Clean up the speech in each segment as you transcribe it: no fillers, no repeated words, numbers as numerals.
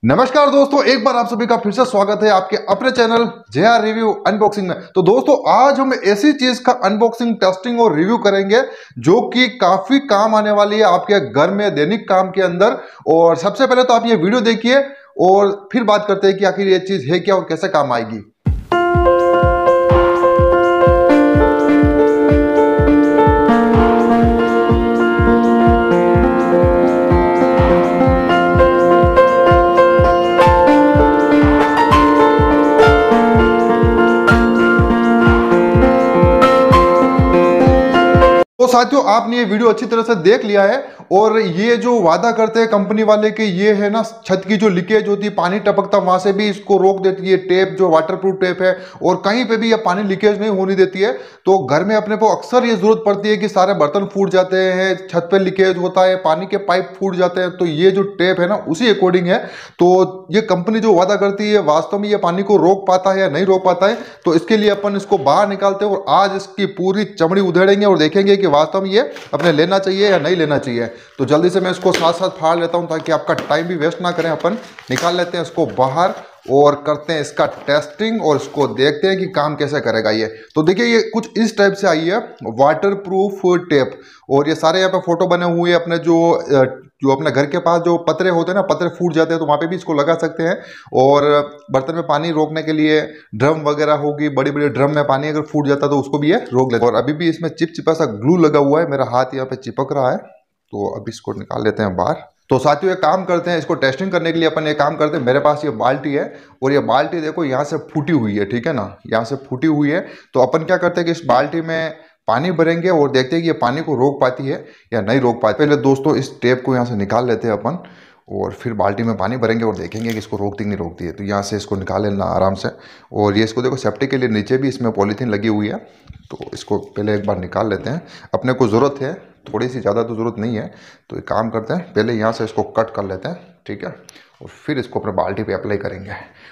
नमस्कार दोस्तों, एक बार आप सभी का फिर से स्वागत है आपके अपने चैनल JR रिव्यू अनबॉक्सिंग में। तो दोस्तों आज हम ऐसी चीज का अनबॉक्सिंग, टेस्टिंग और रिव्यू करेंगे जो कि काफी काम आने वाली है आपके घर में दैनिक काम के अंदर। और सबसे पहले तो आप ये वीडियो देखिए और फिर बात करते हैं कि आखिर ये चीज है क्या और कैसे काम आएगी। तो साथियों आपने ये वीडियो अच्छी तरह से देख लिया है और ये जो वादा करते हैं कंपनी वाले कि ये है ना, छत की जो लीकेज होती है, पानी टपकता वहां से भी इसको रोक देती है टेप, जो वाटरप्रूफ टेप है, और कहीं पे भी ये पानी लीकेज नहीं होने देती है। तो घर में अपने को अक्सर ये जरूरत पड़ती है कि सारे बर्तन फूट जाते हैं, छत पे लीकेज होता है, पानी के पाइप फूट जाते हैं, तो ये जो टेप है ना उसी अकॉर्डिंग है। तो ये कंपनी जो वादा करती है वास्तव में ये पानी को रोक पाता है या नहीं रोक पाता है, तो इसके लिए अपन इसको बाहर निकालते हैं और आज इसकी पूरी चमड़ी उधेड़ेंगे और देखेंगे कि वास्तव में ये अपने लेना चाहिए या नहीं लेना चाहिए। तो जल्दी से मैं इसको साथ साथ फाड़ लेता हूं ताकि आपका टाइम भी वेस्ट ना करें। अपन निकाल लेते हैं इसको बाहर और करते हैं इसका टेस्टिंग और इसको देखते हैं कि काम कैसे करेगा ये। तो देखिए ये कुछ इस टाइप से आई है, वाटरप्रूफ टेप, और ये सारे यहाँ पे फोटो बने हुए हैं। अपने जो अपने घर के पास जो पतरे होते हैं ना, पतरे फूट जाते हैं तो वहाँ पे भी इसको लगा सकते हैं। और बर्तन में पानी रोकने के लिए ड्रम वगैरह होगी, बड़ी बड़ी ड्रम में पानी अगर फूट जाता है तो उसको भी ये रोक लेते हैं। और अभी भी इसमें चिपचिपा सा ग्लू लगा हुआ है, मेरा हाथ यहाँ पे चिपक रहा है, तो अभी इसको निकाल लेते हैं बाहर। तो साथियों एक काम करते हैं, इसको टेस्टिंग करने के लिए अपन एक काम करते हैं। मेरे पास ये बाल्टी है और ये बाल्टी देखो यहाँ से फूटी हुई है, ठीक है ना, यहाँ से फूटी हुई है। तो अपन क्या करते हैं कि इस बाल्टी में पानी भरेंगे और देखते हैं कि ये पानी को रोक पाती है या नहीं रोक पाती। पहले दोस्तों इस टेप को यहाँ से निकाल लेते हैं अपन और फिर बाल्टी में पानी भरेंगे और देखेंगे कि इसको रोकती नहीं रोकती है। तो यहाँ से इसको निकाल लेना आराम से। और ये इसको देखो सेफ्टी के लिए नीचे भी इसमें पॉलीथीन लगी हुई है, तो इसको पहले एक बार निकाल लेते हैं। अपने को ज़रूरत है थोड़ी सी, ज़्यादा तो ज़रूरत नहीं है। तो एक काम करते हैं, पहले यहाँ से इसको कट कर लेते हैं, ठीक है, और फिर इसको अपने बाल्टी पे अप्लाई करेंगे।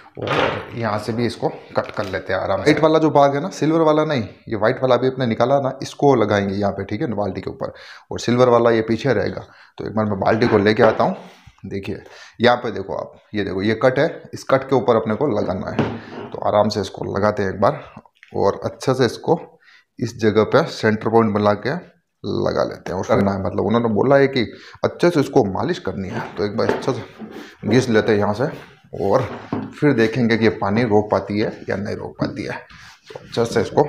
और यहाँ से भी इसको कट कर लेते हैं आराम से। वाइट वाला जो भाग है ना, सिल्वर वाला नहीं, ये वाइट वाला भी अपने निकाला ना, इसको लगाएंगे यहाँ पे, ठीक है ना, बाल्टी के ऊपर, और सिल्वर वाला ये पीछे रहेगा। तो एक बार मैं बाल्टी को लेके आता हूँ। देखिए यहाँ पे देखो आप, ये देखो ये कट है, इस कट के ऊपर अपने को लगाना है। तो आराम से इसको लगाते हैं एक बार और अच्छे से इसको इस जगह पे सेंटर पॉइंट बना के लगा लेते हैं। और करना है, मतलब उन्होंने बोला है कि अच्छे से इसको मालिश करनी है। तो एक बार अच्छे से घिस लेते हैं यहाँ से और फिर देखेंगे कि ये पानी रोक पाती है या नहीं रोक पाती है। तो अच्छे से इसको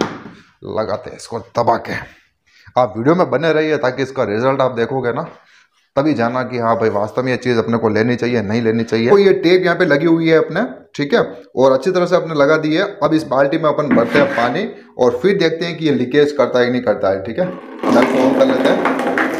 लगाते हैं, इसको दबा के। आप वीडियो में बने रहिए ताकि इसका रिजल्ट आप देखोगे ना, तभी जाना कि हाँ भाई वास्तव में ये चीज़ अपने को लेनी चाहिए नहीं लेनी चाहिए। तो ये टेप यहाँ पे लगी हुई है अपने, ठीक है, और अच्छी तरह से अपने लगा दी है। अब इस बाल्टी में अपन भरते हैं पानी और फिर देखते हैं कि ये लीकेज करता है कि नहीं करता है, ठीक है। नल को ऑन कर लेते हैं,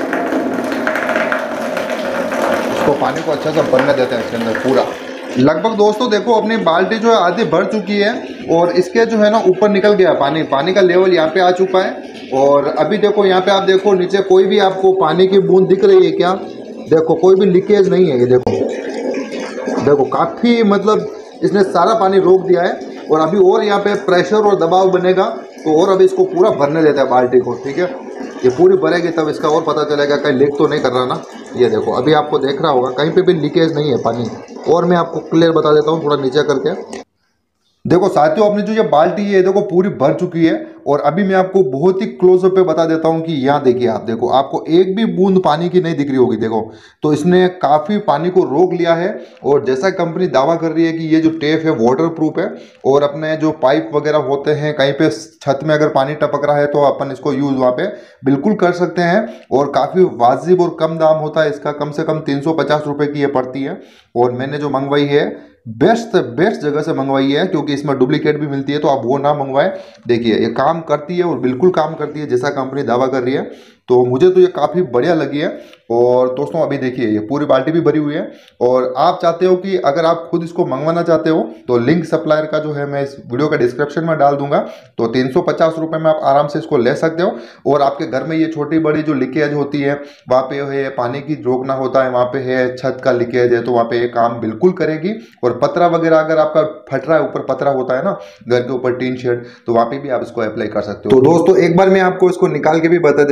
इसको पानी को अच्छे से भरने देते हैं इसके अंदर पूरा। लगभग दोस्तों देखो अपनी बाल्टी जो है आधी भर चुकी है और इसके जो है ना ऊपर निकल गया पानी, पानी का लेवल यहाँ पे आ चुका है। और अभी देखो यहाँ पे आप देखो नीचे कोई भी आपको पानी की बूंद दिख रही है क्या? देखो कोई भी लीकेज नहीं है, ये देखो काफ़ी, मतलब इसने सारा पानी रोक दिया है। और अभी और यहाँ पे प्रेशर और दबाव बनेगा तो और अभी इसको पूरा भरने देता है बाल्टी को, ठीक है। ये पूरी भरेगी तब इसका और पता चलेगा कहीं लीक तो नहीं कर रहा ना। ये देखो अभी आपको देख रहा होगा कहीं पे भी लीकेज नहीं है पानी। और मैं आपको क्लियर बता देता हूँ थोड़ा नीचे करके। देखो साथियों अपनी जो ये बाल्टी है देखो पूरी भर चुकी है। और अभी मैं आपको बहुत ही क्लोजअप पे बता देता हूँ कि यहाँ देखिए आप देखो, आपको एक भी बूंद पानी की नहीं दिख रही होगी। देखो तो इसने काफ़ी पानी को रोक लिया है। और जैसा कंपनी दावा कर रही है कि ये जो टेप है वाटरप्रूफ है और अपने जो पाइप वगैरह होते हैं कहीं पे छत में अगर पानी टपक रहा है तो अपन इसको यूज़ वहाँ पे बिल्कुल कर सकते हैं। और काफ़ी वाजिब और कम दाम होता है इसका, कम से कम 350 रुपये की ये पड़ती है। और मैंने जो मंगवाई है बेस्ट जगह से मंगवाई है, क्योंकि इसमें डुप्लीकेट भी मिलती है, तो आप वो ना मंगवाएं। देखिए ये काम करती है और बिल्कुल काम करती है जैसा कंपनी दावा कर रही है। तो मुझे तो ये काफ़ी बढ़िया लगी है। और दोस्तों अभी देखिए ये पूरी बाल्टी भी भरी हुई है। और आप चाहते हो कि अगर आप खुद इसको मंगवाना चाहते हो तो लिंक सप्लायर का जो है मैं इस वीडियो का डिस्क्रिप्शन में डाल दूंगा। तो 350 रुपये में आप आराम से इसको ले सकते हो। और आपके घर में ये छोटी बड़ी जो लीकेज होती है, वहाँ पे है पानी की रोकना होता है, वहाँ पे है छत का लीकेज है, तो वहाँ पे ये काम बिल्कुल करेगी। और पतरा वगैरह अगर आपका फट रहा है, ऊपर पतरा होता है ना घर के ऊपर टीन शेड, तो वहाँ पे भी आप इसको अप्लाई कर सकते हो। तो दोस्तों एक बार मैं आपको इसको निकाल के भी बता देता हूँ कि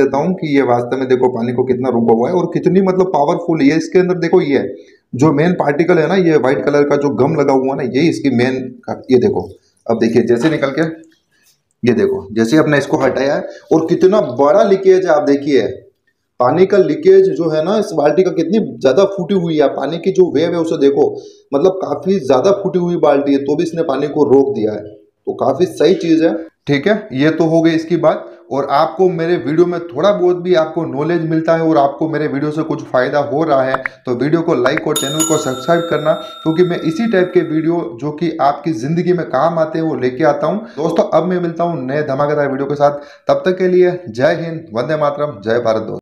कि ये वास्तव में देखो पानी को कितना रुका हुआ है और कितनी मतलब पावरफुल है। इसके अंदर देखो ये जो मेन पार्टिकल है ना, ये व्हाइट कलर का जो गम लगा हुआ ना, यही इसकी मेन, ये देखो। अब देखिए जैसे निकल के, ये देखो जैसे अपने इसको हटाया है और कितना बड़ा लीकेज है। आप देखिए पानी का लीकेज जो है ना इस बाल्टी का, कितनी ज्यादा फूटी हुई है। पानी की जो वेव है उसे देखो, मतलब काफी ज्यादा फूटी हुई बाल्टी है, तो भी इसने पानी को रोक दिया है। तो काफी सही चीज है। ठीक है, ये तो हो गई इसकी बात। और आपको मेरे वीडियो में थोड़ा बहुत भी आपको नॉलेज मिलता है और आपको मेरे वीडियो से कुछ फायदा हो रहा है तो वीडियो को लाइक और चैनल को सब्सक्राइब करना, क्योंकि मैं इसी टाइप के वीडियो जो कि आपकी जिंदगी में काम आते हैं वो लेके आता हूं। दोस्तों अब मैं मिलता हूं नए धमाकेदार वीडियो के साथ, तब तक के लिए जय हिंद, वंदे मातरम, जय भारत दोस्तों।